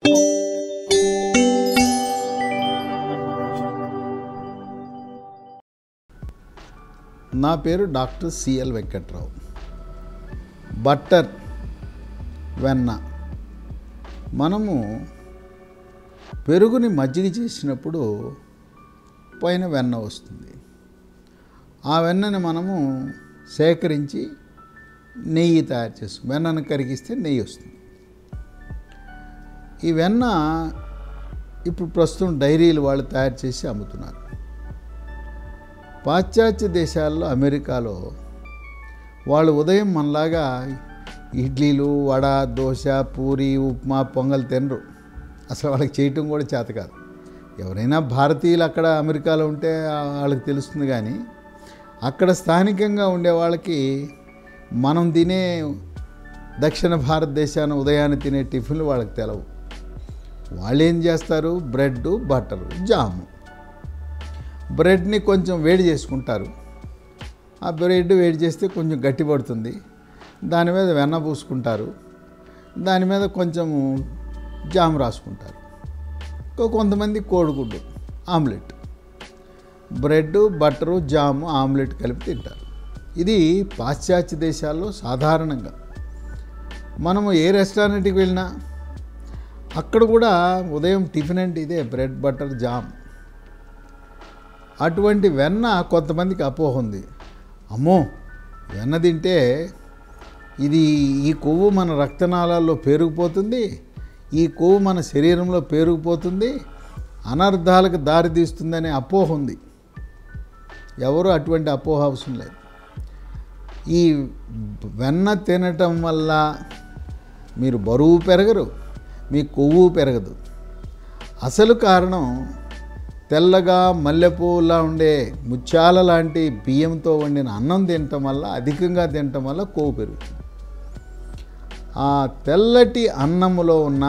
నా పేరు doctor CL Venkatrao. Butter, వెన్న. మనము పెరుగుని మజ్జిగ చేసినప్పుడు పైన వెన్న వస్తుంది. ఆ వెన్నని మనము సేకరించి నెయ్యి తయారు చేస్తాం. వెన్నను కరిగిస్తే నెయ్యి వస్తుంది. ఈ వెన్న ఇప్పుడు ప్రస్తుతం డైరీలు వాళ్ళు తయారు చేసి అమ్ముతున్నారు. పాశ్చాత్య దేశాల్లో, అమెరికాలో వాళ్ళు ఉదయం మనలాగా ఇడ్లీలు, వడ, దోశ, పూరి, ఉప్మా, పొంగల్ తినరు. అసలు వాళ్ళకి చేయటం కూడా చేత కాదు. ఎవరైనా భారతీయులు అక్కడ అమెరికాలో ఉంటే వాళ్ళకి తెలుస్తుంది. కానీ అక్కడ స్థానికంగా ఉండే వాళ్ళకి మనం తినే దక్షిణ భారతదేశాన్ని ఉదయాన్నే తినే టిఫిన్లు వాళ్ళకి తెలవు. వాళ్ళు ఏం చేస్తారు? బ్రెడ్, బటరు, జాము. బ్రెడ్ని కొంచెం వేడి చేసుకుంటారు. ఆ బ్రెడ్ వేడి చేస్తే కొంచెం గట్టి పడుతుంది. దాని మీద వెన్న పూసుకుంటారు. దాని మీద కొంచెం జామ్ రాసుకుంటారు. కొంతమంది కోడిగుడ్డు omelette, bread, butter, jam, omelette కలిపి తింటారు. ఇది పాశ్చాత్య దేశాల్లో సాధారణంగా. మనము ఏ రెస్టారెంట్కి వెళ్ళినా అక్కడ కూడా ఉదయం టిఫిన్ అంటే ఇదే, బ్రెడ్, బటర్, జామ్. అటువంటి వెన్న కొంతమందికి అపోహ ఉంది. అమ్మో, వెన్న తింటే ఈ కొవ్వు మన రక్తనాళాల్లో పేరుకుపోతుంది, ఈ కొవ్వు మన శరీరంలో పేరుకుపోతుంది, అనర్థాలకు దారితీస్తుందనే అపోహ ఉంది. ఎవరు అటువంటి అపోహ అవసరం లేదు. ఈ వెన్న తినటం వల్ల మీరు బరువు పెరగరు, మీ కొవ్వు పెరగదు. అసలు కారణం తెల్లగా మల్లెపూలా ఉండే ముత్యాల లాంటి బియ్యంతో వండిన అన్నం తినటం వల్ల, అధికంగా తినటం వల్ల కొవ్వు పెరుగుతుంది. ఆ తెల్లటి అన్నములో ఉన్న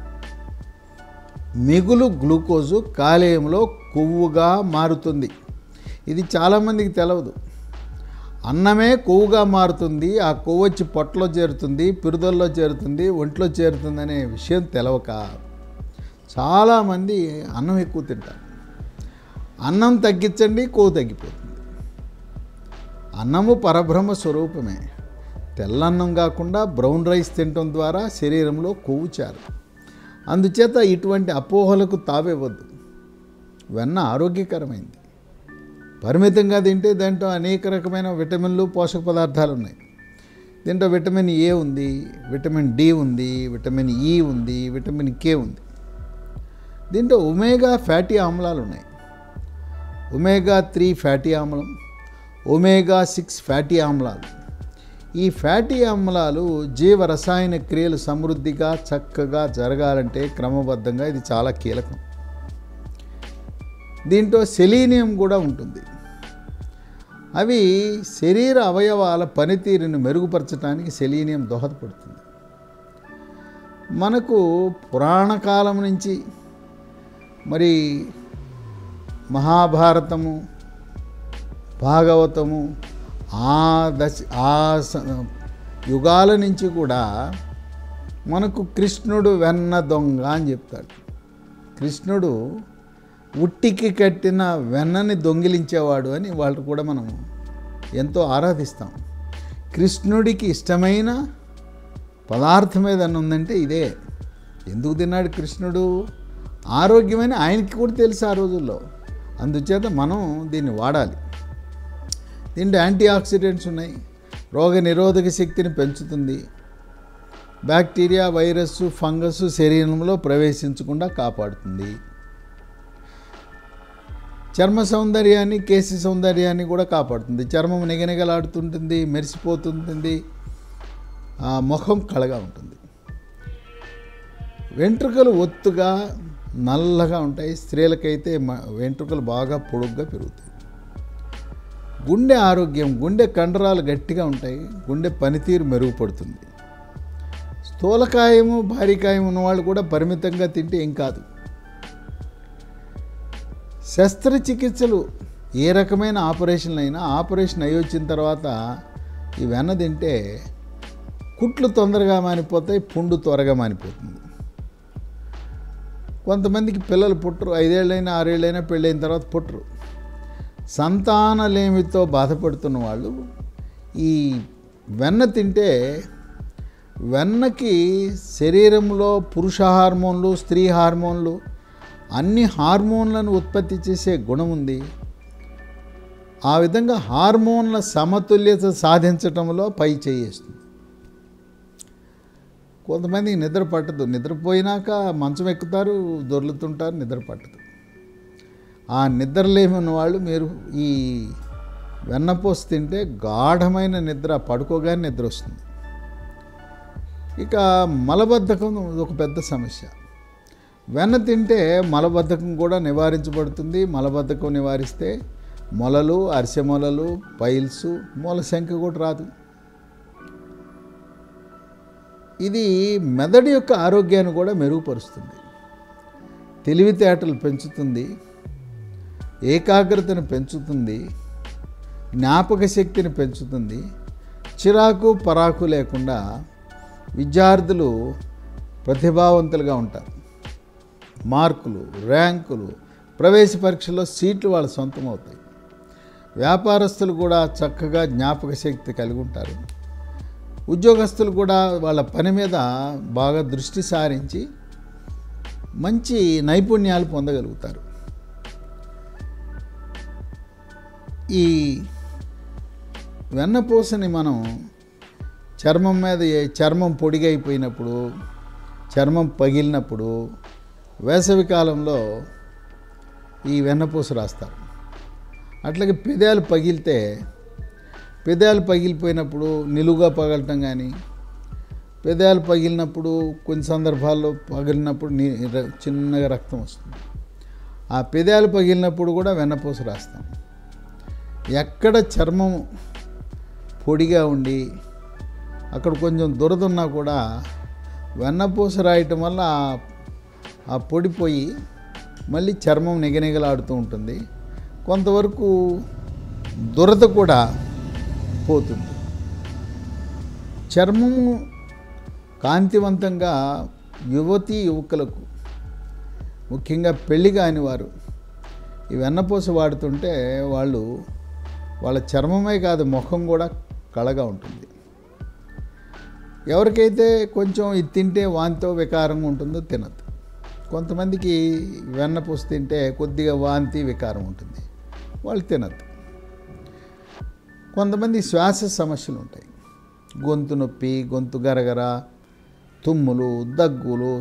మిగులు గ్లూకోజు కాలేయంలో కొవ్వుగా మారుతుంది. ఇది చాలామందికి తెలవదు. అన్నమే కొవ్వుగా మారుతుంది, ఆ కొవ్వు వచ్చి పొట్టలో చేరుతుంది, పిరుదల్లో చేరుతుంది, ఒంట్లో చేరుతుంది అనే విషయం తెలవక చాలామంది అన్నం ఎక్కువ తింటారు. అన్నం తగ్గించండి, కొవ్వు తగ్గిపోతుంది. అన్నము పరబ్రహ్మ స్వరూపమే. తెల్లన్నం కాకుండా బ్రౌన్ రైస్ తినటం ద్వారా శరీరంలో కొవ్వు చేరు. అందుచేత ఇటువంటి అపోహలకు తావివ్వద్దు. వెన్న ఆరోగ్యకరమైంది. పరిమితంగా తింటే దాంట్లో అనేక రకమైన విటమిన్లు, పోషక పదార్థాలు ఉన్నాయి. దీంట్లో విటమిన్ ఏ ఉంది, విటమిన్ డి ఉంది, విటమిన్ ఈ ఉంది, విటమిన్ కే ఉంది. దీంట్లో ఒమేగా ఫ్యాటీ ఆమ్లాలు ఉన్నాయి. ఒమేగా 3 ఫ్యాటీ ఆమ్లం, ఒమేగా 6 ఫ్యాటీ ఆమ్లాలు. ఈ ఫ్యాటీ ఆమ్లాలు జీవ రసాయన క్రియలు సమృద్ధిగా చక్కగా జరగాలంటే క్రమబద్ధంగా ఇది చాలా కీలకం. దీంట్లో సెలీనియం కూడా ఉంటుంది. అవి శరీర అవయవాల పనితీరుని మెరుగుపరచడానికి సెలీనియం దోహదపడుతుంది. మనకు పురాణ కాలం నుంచి మరి మహాభారతము, భాగవతము, ఆ యుగాల నుంచి కూడా మనకు కృష్ణుడు వెన్న దొంగ అని చెప్తాడు. కృష్ణుడు ఉట్టికి కట్టిన వెన్నని దొంగిలించేవాడు అని వాళ్ళు కూడా మనం ఎంతో ఆరాధిస్తాం. కృష్ణుడికి ఇష్టమైన పదార్థం ఏదన్నా ఉందంటే ఇదే. ఎందుకు తిన్నాడు కృష్ణుడు? ఆరోగ్యమని ఆయనకి కూడా తెలుసు ఆ రోజుల్లో. అందుచేత మనం దీన్ని వాడాలి. దీంట్లో యాంటీ ఆక్సిడెంట్స్ ఉన్నాయి. రోగ నిరోధక శక్తిని పెంచుతుంది. బ్యాక్టీరియా, వైరస్, ఫంగస్ శరీరంలో ప్రవేశించకుండా కాపాడుతుంది. చర్మ సౌందర్యాన్ని, కేశ సౌందర్యాన్ని కూడా కాపాడుతుంది. చర్మం నిగనిగలాడుతుంటుంది, మెరిసిపోతుంటుంది, ముఖం కళగా ఉంటుంది. వెంట్రుకలు ఒత్తుగా నల్లగా ఉంటాయి. స్త్రీలకైతే వెంట్రుకలు బాగా పొడుగ్గా పెరుగుతాయి. గుండె ఆరోగ్యం, గుండె కండరాలు గట్టిగా ఉంటాయి. గుండె పనితీరు మెరుగుపడుతుంది. స్థూలకాయము, భారీకాయం ఉన్నవాళ్ళు కూడా పరిమితంగా తింటే ఏం కాదు. శస్త్రచికిత్సలు ఏ రకమైన ఆపరేషన్లు అయినా, ఆపరేషన్ అయ్యి వచ్చిన తర్వాత ఈ వెన్న తింటే కుట్లు తొందరగా మానిపోతాయి, పుండు త్వరగా మానిపోతుంది. కొంతమందికి పిల్లలు పుట్టరు, 5 ఏళ్ళైనా 6 ఏళ్ళైనా పెళ్ళైన తర్వాత పుట్టరు. సంతానలేమితో బాధపడుతున్న వాళ్ళు ఈ వెన్న తింటే వెన్నకి శరీరంలో పురుష హార్మోన్లు, స్త్రీ హార్మోన్లు, అన్ని హార్మోన్లను ఉత్పత్తి చేసే గుణం ఉంది. ఆ విధంగా హార్మోన్ల సమతుల్యత సాధించటంలో పై చేయేస్తుంది. కొంతమందికి నిద్ర పట్టదు, నిద్రపోయినాక మంచం ఎక్కుతారు, దొర్లుతుంటారు, నిద్ర పట్టదు. ఆ నిద్రలేమి ఉన్న వాళ్ళు మీరు ఈ వెన్నపూస తింటే గాఢమైన నిద్ర, పడుకోగానే నిద్ర వస్తుంది. ఇక మలబద్ధకం ఒక పెద్ద సమస్య. వెన్న తింటే మలబద్ధకం కూడా నివారించబడుతుంది. మలబద్ధకం నివారిస్తే మొలలు, అరిసె మొలలు, పైల్స్, మూల సంఖ్య కూడా రాదు. ఇది మెదడు యొక్క ఆరోగ్యాన్ని కూడా మెరుగుపరుస్తుంది, తెలివితేటలు పెంచుతుంది, ఏకాగ్రతను పెంచుతుంది, జ్ఞాపక శక్తిని పెంచుతుంది. చిరాకు పరాకు లేకుండా విద్యార్థులు ప్రతిభావంతులుగా ఉంటారు. మార్కులు, ర్యాంకులు, ప్రవేశ పరీక్షల్లో సీట్లు వాళ్ళ సొంతం అవుతాయి. వ్యాపారస్తులు కూడా చక్కగా జ్ఞాపక శక్తి కలిగి ఉంటారు. ఉద్యోగస్తులు కూడా వాళ్ళ పని మీద బాగా దృష్టి సారించి మంచి నైపుణ్యాలు పొందగలుగుతారు. ఈ వెన్నపూసని మనం చర్మం మీద, చర్మం పొడిగైపోయినప్పుడు, చర్మం పగిలినప్పుడు, వేసవి కాలంలో ఈ వెన్నపూస రాస్తారు. అట్లాగే పెదాలు పగిలితే, పెదాలు పగిలిపోయినప్పుడు నిలువుగా పగలటం కానీ, పెదాలు పగిలినప్పుడు కొన్ని సందర్భాల్లో పగిలినప్పుడు చిన్నగా రక్తం వస్తుంది. ఆ పెదాలు పగిలినప్పుడు కూడా వెన్నపూస రాస్తాం. ఎక్కడ చర్మం పొడిగా ఉండి అక్కడ కొంచెం దురదున్నా కూడా వెన్నపూస రాయటం వల్ల ఆ పొడిపోయి మళ్ళీ చర్మం నిగనిగలాడుతూ ఉంటుంది. కొంతవరకు దురద కూడా పోతుంది. చర్మము కాంతివంతంగా యువతీ యువకులకు, ముఖ్యంగా పెళ్లి కాని వారు ఈ వెన్నపూస వాడుతుంటే వాళ్ళ చర్మమే కాదు, ముఖం కూడా కళగా ఉంటుంది. ఎవరికైతే కొంచెం ఇది తింటే వాంతితో వికారంగా ఉంటుందో తినద్దు. కొంతమందికి వెన్నపూస తింటే కొద్దిగా వాంతి వికారం ఉంటుంది, వాళ్ళు తినద్దు. కొంతమంది శ్వాస సమస్యలు ఉంటాయి, గొంతు నొప్పి, గొంతు గరగర, తుమ్ములు, దగ్గులు,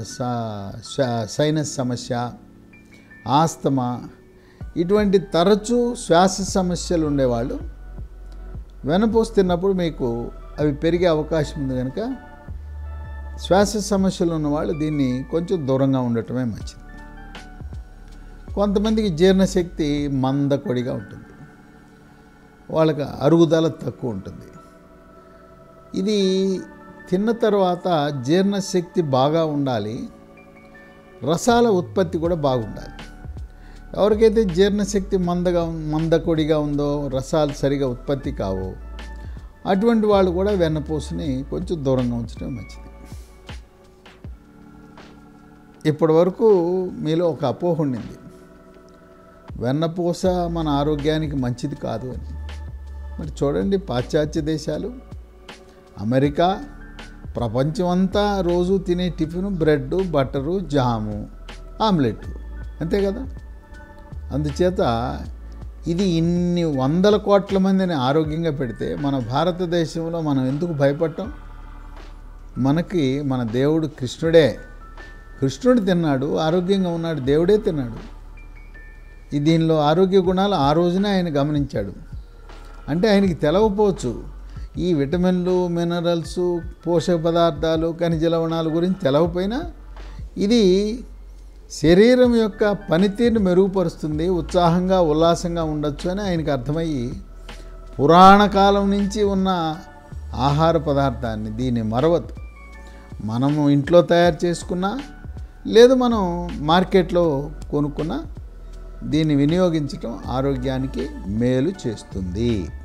సైనస్ సమస్య, ఆస్తమా, ఇటువంటి తరచూ శ్వాస సమస్యలు ఉండేవాళ్ళు వెన్నపూస తిన్నప్పుడు మీకు అవి పెరిగే అవకాశం ఉంది. కనుక శ్వాస సమస్యలు ఉన్నవాళ్ళు దీన్ని కొంచెం దూరంగా ఉండటమే మంచిది. కొంతమందికి జీర్ణశక్తి మందకొడిగా ఉంటుంది, వాళ్ళకి అరుగుదల తక్కువ ఉంటుంది. ఇది తిన్న తర్వాత జీర్ణశక్తి బాగా ఉండాలి, రసాల ఉత్పత్తి కూడా బాగుండాలి. ఎవరికైతే జీర్ణశక్తి మందకొడిగా ఉందో, రసాలు సరిగా ఉత్పత్తి కావో, అటువంటి వాళ్ళు కూడా వెన్నపూసని కొంచెం దూరంగా ఉంచడం మంచిది. ఇప్పటి వరకు మీలో ఒక అపోహ ఉండింది, వెన్నపూస మన ఆరోగ్యానికి మంచిది కాదు అని. మరి చూడండి, పాశ్చాత్య దేశాలు, అమెరికా, ప్రపంచమంతా రోజు తినే tiffin bread, butter, jam, omelette, అంతే కదా. అందుచేత ఇది ఇన్ని 100 కోట్ల మందిని ఆరోగ్యంగా పెడితే మన భారతదేశంలో మనం ఎందుకు భయపడటం? మనకి మన దేవుడు కృష్ణుడు తిన్నాడు, ఆరోగ్యంగా ఉన్నాడు, దేవుడే తిన్నాడు. దీనిలో ఆరోగ్య గుణాలు ఆ రోజునే ఆయన గమనించాడు. అంటే ఆయనకి తెలవపోవచ్చు ఈ విటమిన్లు, మినరల్స్, పోషక పదార్థాలు, ఖనిజ లవణాల గురించి తెలవపోయినా ఇది శరీరం యొక్క పనితీరుని మెరుగుపరుస్తుంది, ఉత్సాహంగా ఉల్లాసంగా ఉండొచ్చు అని ఆయనకు అర్థమయ్యి పురాణ కాలం నుంచి ఉన్న ఆహార పదార్థాన్ని, దీన్ని మరవద్దు. మనము ఇంట్లో తయారు చేసుకున్నా లేదు మనం మార్కెట్లో కొనుక్కున్నా దీన్ని వినియోగించడం ఆరోగ్యానికి మేలు చేస్తుంది.